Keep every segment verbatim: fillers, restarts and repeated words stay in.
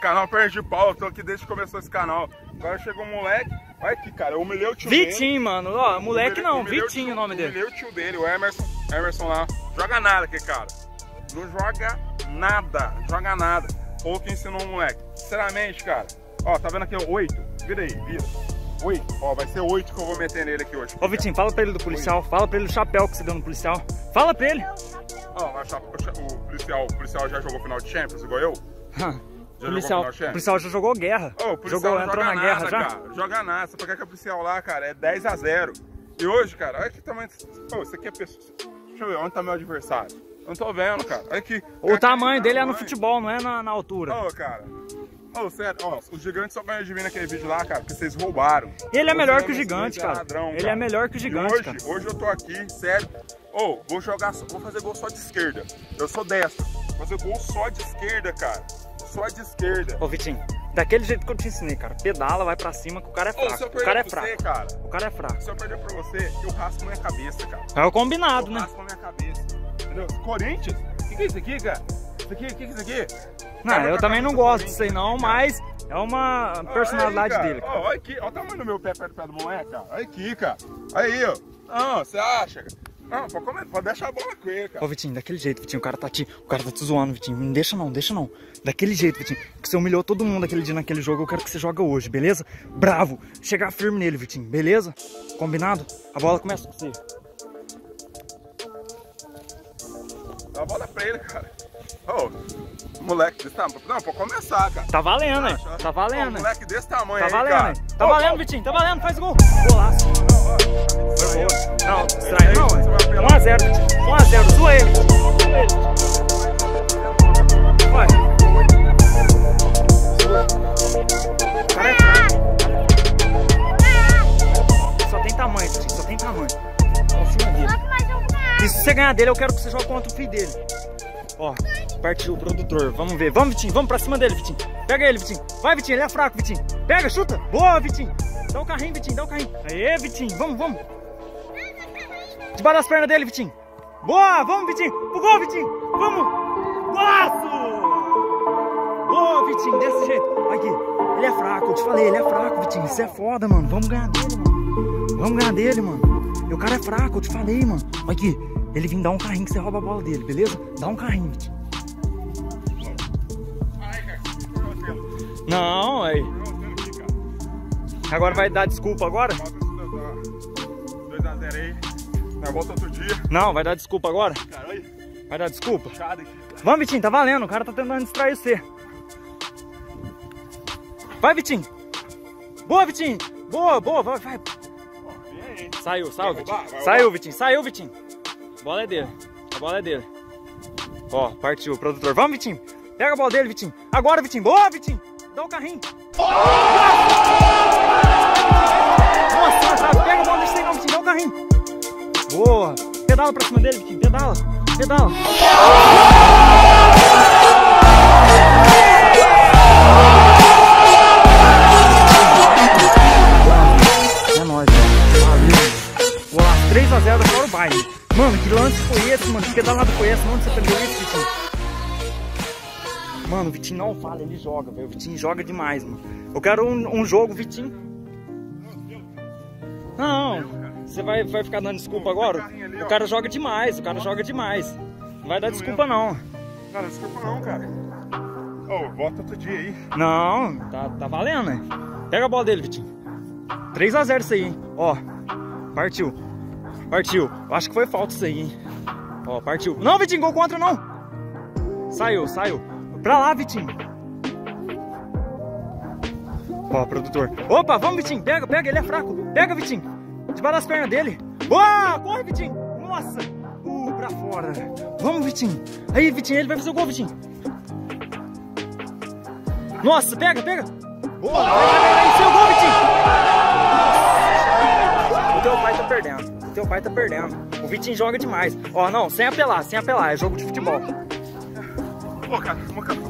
canal perna de pau, eu tô aqui desde que começou esse canal. Agora chegou um moleque, olha aqui, cara, eu humilhei o tio Vitinho, dele. Vitinho, mano, ó, moleque humilhei, não, humilhei Vitinho o, o nome dele. Humilhei o tio dele, o Emerson, Emerson lá. Joga nada aqui, cara. Não joga nada, joga nada. Ou que ensinou o moleque. Sinceramente, cara, ó, tá vendo aqui, oito? Vira aí, vira. Oito, ó, vai ser oito que eu vou meter nele aqui hoje. Ô Vitinho, fala pra ele do policial, oito. Fala pra ele do chapéu que você deu no policial. Fala pra ele. Ó, o policial, o policial já jogou final de Champions, igual eu? O policial, o policial já jogou guerra. Oh, o policial jogou, entrou na nada, guerra já? Cara, joga nada, você pega que o policial lá, cara, é dez a zero. E hoje, cara, olha que tamanho. Oh, isso aqui é pessoa. Deixa eu ver, onde tá meu adversário? Eu não tô vendo, cara. Olha aqui. O tamanho dele é no futebol, não é na, na altura. Ô, oh, cara. Ô, oh, sério, ó, oh, os gigantes só ganham de mim naquele vídeo lá, cara, porque vocês roubaram. Ele é melhor que o gigante, cara. Ladrão, Ele cara. é melhor que o gigante, hoje, cara. Hoje eu tô aqui, sério. Ô, oh, vou jogar, vou fazer gol só de esquerda. Eu sou destro. Vou fazer gol só de esquerda, cara. Só de esquerda. Ô Vitinho, daquele jeito que eu te ensinei, cara. Pedala, vai pra cima que o cara é fraco. Ô, o cara é fraco. Você, cara, o cara é fraco. Se eu perder pra você, eu raspo minha cabeça, cara. É o combinado, eu né? Eu raspo minha cabeça. Entendeu? Corinthians? O que, que é isso aqui, cara? Isso aqui, o que, que é isso aqui? Não, cara, eu também não gosto disso aí não, mas é uma personalidade aí, dele, cara. Ó, olha aqui, olha o tamanho do meu pé perto do pé do moleque, cara. Olha aqui, cara. Aí, ó. Não, você acha, cara? Não, pode, comer, pode deixar a bola com ele, cara. Ô Vitinho, daquele jeito, Vitinho, o cara tá te, o cara tá te zoando, Vitinho. Não deixa não, deixa não. Daquele jeito, Vitinho, que você humilhou todo mundo aquele dia naquele jogo, eu quero que você joga hoje, beleza? Bravo, chegar firme nele, Vitinho, beleza? Combinado? A bola começa com você. Dá a bola pra ele, cara. Ô, oh, moleque desse tamanho. Não, pode começar, cara. Tá valendo, hein? Tá valendo, hein? Oh, moleque desse tamanho tá aí, valendo, cara. Hein? Tá oh, valendo, oh. Vitinho, tá valendo, faz gol. Golaço. Foi boa. Não, distrai não, hein? um a zero, Vitinho. um a zero, zoa ele. Zoa ele. Vai. O cara é fraco. Só tem tamanho, Vitinho, só tem tamanho. Confia dele. E se você ganhar dele, eu quero que você jogue contra o filho dele. Ó, partiu o produtor. Vamos ver. Vamos, Vitinho. Vamos pra cima dele, Vitinho. Pega ele, Vitinho. Vai, Vitinho. Ele é fraco, Vitinho. Pega, chuta. Boa, Vitinho. Dá um carrinho, Vitinho. Dá um carrinho. Aê, Vitinho. Vamos, vamos. Debaixo das pernas dele, Vitinho. Boa. Vamos, Vitinho. Pro gol, Vitinho. Vamos. Golaço. Boa, Vitinho. Desse jeito. Aqui. Ele é fraco. Eu te falei. Ele é fraco, Vitinho. Isso é foda, mano. Vamos ganhar dele, mano. Vamos ganhar dele, mano. E o cara é fraco. Eu te falei, mano. Aqui. Ele vem dar um carrinho que você rouba a bola dele, beleza? Dá um carrinho, Vitinho. Não, aí. Agora vai dar desculpa agora? dois a zero aí. Na volta outro dia. Não, vai dar desculpa agora? Vai dar desculpa? Vamos, Vitinho, tá valendo. O cara tá tentando distrair você. Vai, Vitinho. Boa, Vitinho. Boa, boa, vai, vai. Saiu, saiu, Vitinho. Saiu, Vitinho, saiu, Vitinho. A bola é dele. A bola é dele. Ó, partiu o produtor. Vamos, Vitinho. Pega a bola dele, Vitinho. Agora, Vitinho. Boa, Vitinho. Dá um carrinho. Nossa, sabe? Pega a bola, deixa aí não, Vitinho. Dá um carrinho. Boa. Pedala pra cima dele, Vitinho. Pedala. Pedala. É nóis, velho. Valeu. Boa, três a zero fora o baile. Mano, que lance foi esse, mano? Que pedalada foi essa? Onde você aprendeu isso, Vitinho? Mano, o Vitinho não fala, ele joga, velho. O Vitinho joga demais, mano. Eu quero um, um jogo, Vitinho. Não, você vai, vai ficar dando desculpa agora? O cara joga demais, o cara joga demais. Não vai dar desculpa, não. Cara, desculpa não, cara. Ô, oh, volta outro dia aí. Não, tá, tá valendo, né? Pega a bola dele, Vitinho. três a zero isso aí, hein? Ó, partiu. Partiu. Eu acho que foi falta isso aí, hein? Ó, partiu. Não, Vitinho, gol contra, não. Saiu, saiu. Pra lá, Vitinho. Ó, produtor. Opa, vamos, Vitinho. Pega, pega, ele é fraco. Pega, Vitinho. Debaixo das pernas dele. Boa, corre, Vitinho. Nossa. Uh, pra fora. Vamos, Vitinho. Aí, Vitinho, ele vai fazer o gol, Vitinho. Nossa, pega, pega. Boa, vai, vai, vai, vai. Seu gol, Vitinho. Nossa. O teu pai tá perdendo. O teu pai tá perdendo. O Vitinho joga demais. Ó, não, sem apelar, sem apelar. É jogo de futebol. Pô, cara, vamos cá.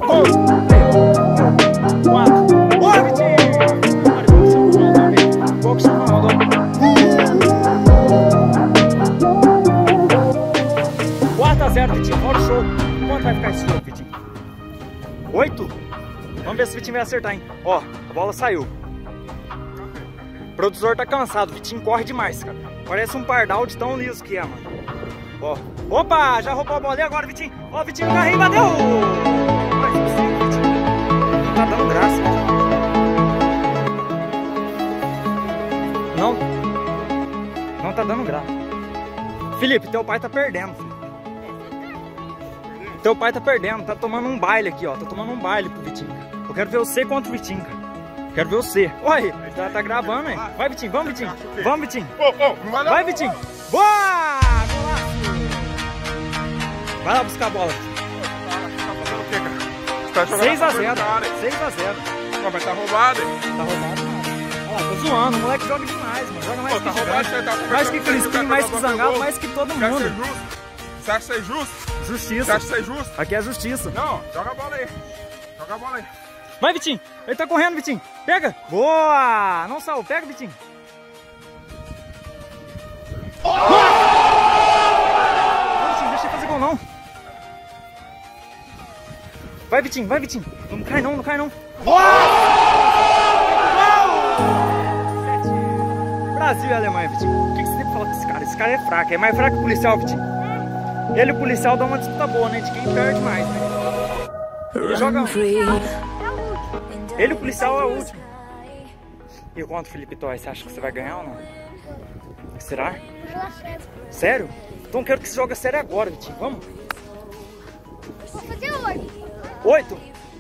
Quatro. Boa, Vitinho. Gol que chama o Ronaldo. quatro a zero, Vitinho. Bora o show. Quanto vai ficar esse jogo, Vitinho? oito? Vamos ver se o Vitinho vai acertar, hein? Ó, a bola saiu. O produtor tá cansado, o Vitinho corre demais, cara. Parece um pardal de tão liso que é, mano. Ó. Opa, já roubou a bola ali agora, Vitinho. Ó, Vitinho no carrinho, bateu! Mas você, Vitinho, não tá dando graça, cara. Não. Não tá dando graça. Felipe, teu pai tá perdendo, Felipe. Teu pai tá perdendo, tá tomando um baile aqui, ó. Tá tomando um baile pro Vitinho, cara. Eu quero ver você contra o Vitinho, cara. Quero ver você. Oi, tá, tá gravando, hein? Vai, Vitinho, vamos, Vitinho. Vamos, Vitinho. Vai, Vitinho. Boa! Vai lá buscar a bola. seis a zero. seis a zero. Mas tá roubado, hein? Tá roubado, nada. Olha lá, tô zoando. O moleque joga demais, mano. Joga mais Pô, que tá roubado, você tá mais que Crispim, mais que Zangado, mais que todo mundo. Você acha que isso é justo? Justiça. Você acha que isso é justo? Aqui é justiça. Não, joga a bola aí. Joga a bola aí. Vai, Vitinho. Ele tá correndo, Vitinho. Pega. Boa. Não saiu. Pega, Vitinho. Oh! Não, Vitinho, deixa ele fazer gol, não. Vai, Vitinho. Vai, Vitinho. Não cai, não. Não cai, não. Uau! Brasil e Alemanha, Vitinho. O que você tem pra falar com esse cara? Esse cara é fraco. É mais fraco que o policial, Vitinho. Ele e o policial dão uma disputa boa, né? De quem perde mais, né? Ele joga... Ele e o policial é o último. E contra o Felipe Toy, você acha que você vai ganhar ou não? Será? Sério? Então eu quero que você jogue sério agora, Vitinho. Vamos? Vou fazer oito. Oito?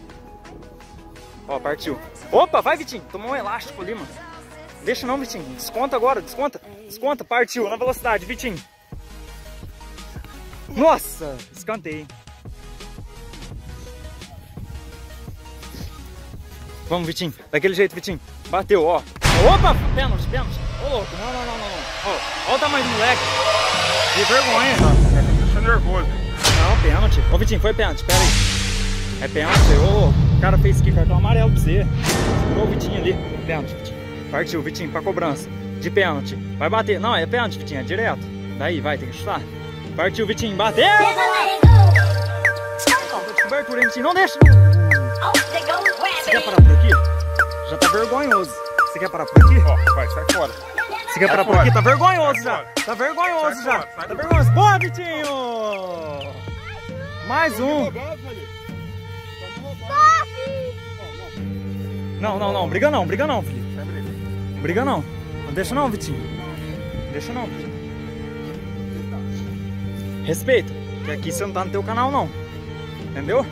Ó, partiu. Opa, vai, Vitinho. Tomou um elástico ali, mano. Deixa não, Vitinho. Desconta agora, desconta. Desconta, partiu. Na velocidade, Vitinho. Nossa, escanteio. Vamos, Vitinho. Daquele jeito, Vitinho. Bateu, ó. Opa, pênalti, pênalti. Ô, louco. Não, não, não, não. Ó, ó o tamanho do moleque. Que vergonha. Deixa nervoso. Não, pênalti. Ô, Vitinho, foi pênalti. Pera aí. É pênalti. Ô, o cara fez aqui cartão amarelo pra você. Segurou o Vitinho ali. Pênalti, Vitinho. Partiu, Vitinho, pra cobrança. De pênalti. Vai bater. Não, é pênalti, Vitinho. É direto. Daí, vai, tem que chutar. Partiu, Vitinho. Bateu! Cobertura, hein, Vitinho? Não deixa. Você quer parar por aqui? Já tá vergonhoso. Você quer parar por aqui? Ó, vai, sai fora. Você quer parar por aqui? Tá vergonhoso já. Tá vergonhoso já. Tá vergonhoso. Boa, Vitinho! Mais um. Não, não, não. Briga não, briga não, filho. Briga não. Não deixa não, Vitinho. Deixa não, Vitinho. Respeita. Que aqui você não tá no teu canal, não. Entendeu?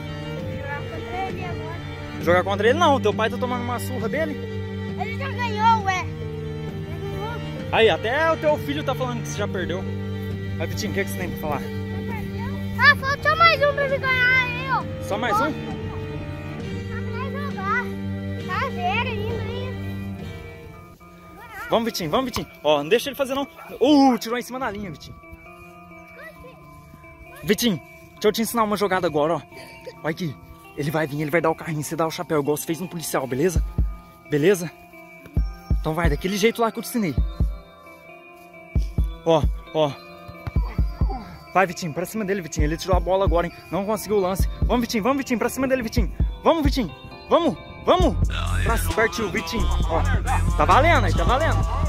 Jogar contra ele não, teu pai tá tomando uma surra dele. Ele já ganhou, ué. Aí, até o teu filho tá falando que você já perdeu. Vai, Vitinho, o que, é que você tem pra falar? Já perdeu? Ah, falta só mais um pra ele ganhar aí, ó. Só mais um? Vai jogar. Tá zero ainda, hein? Vamos, Vitinho, vamos, Vitinho. Ó, não deixa ele fazer não. Uh, tirou em cima da linha, Vitinho. Vitinho, deixa eu te ensinar uma jogada agora, ó. Olha aqui. Ele vai vir, ele vai dar o carrinho, você dá o chapéu, igual você fez no policial, beleza? Beleza? Então vai, daquele jeito lá que eu te ensinei. Ó, ó. Vai, Vitinho, pra cima dele, Vitinho. Ele tirou a bola agora, hein? Não conseguiu o lance. Vamos, Vitinho, vamos, Vitinho, pra cima dele, Vitinho. Vamos, Vitinho. Vamos, vamos. Pra partiu, Vitinho. Ó, tá valendo aí, tá valendo.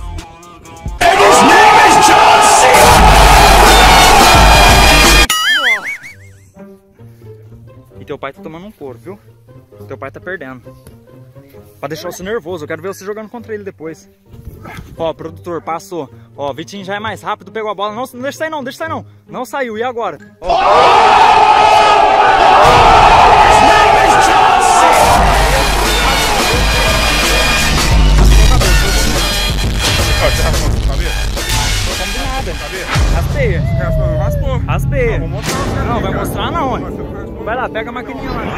E teu pai tá tomando um couro, viu? Teu pai tá perdendo. Pra deixar você nervoso, eu quero ver você jogando contra ele depois. Ó, produtor, passou. Ó, Vitinho já é mais rápido, pegou a bola. Não, não deixa sair não, deixa sair não. Não saiu, e agora? Ó. Raspei. Raspou. Raspei. Não, vou mostrar você Não, aqui, vai cara. mostrar não. Vai lá, pega a maquininha lá.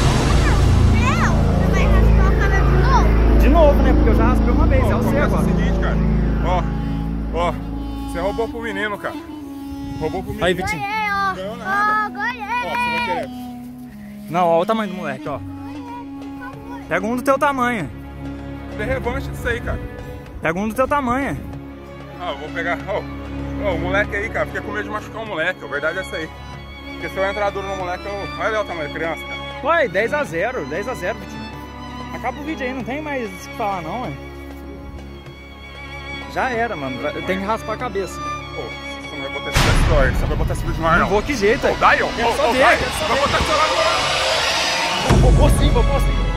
Você vai raspar o cabelo de novo? De novo, né? Porque eu já raspei uma vez, Ó, é o seu começa agora. o seguinte, cara. Ó, ó. Você roubou pro menino, cara. Roubou pro menino. Aí, Vitinho. Ganhei, ó. Ganhou nada. Ó, ganhei. Ó, você vai querer. Não, ó o tamanho do moleque, ó. Pega um do teu tamanho. Tem revanche disso aí, cara. Pega um do teu tamanho. Ah, eu vou pegar. Ó, ó, o moleque aí, cara. Fiquei com medo de machucar o moleque. A verdade é essa aí. Porque se eu entrar duro no moleque, eu... Olha ali o tamanho da criança, cara. Ué, dez a zero, dez a zero, Vitinho. Acaba o vídeo aí, não tem mais o que falar não, ué. Já era, mano. Tem que raspar a cabeça. Pô, você não vai botar esse vídeo no ar, você vai botar esse vídeo no ar, não. Não vou, que jeito, é. Ô, Daí, ó. É só Ô, ver, Daí, é só você vai ver. botar esse celular no ar. Vou pôr sim, vou pôr sim.